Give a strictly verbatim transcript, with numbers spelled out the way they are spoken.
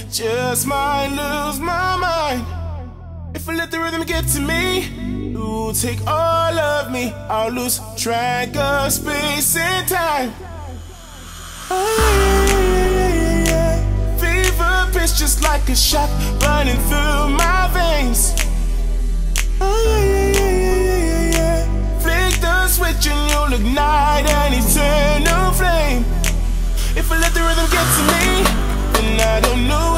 just might lose my mind. If I let the rhythm get to me, it will take all of me. I'll lose track of space and time. Oh, yeah, yeah, yeah, yeah. Fever pitch just like a shot running through my veins. Oh, yeah, yeah, yeah, yeah, yeah, yeah. Flick the switch and you'll ignite an eternal flame. If I let the rhythm get to me, then I don't know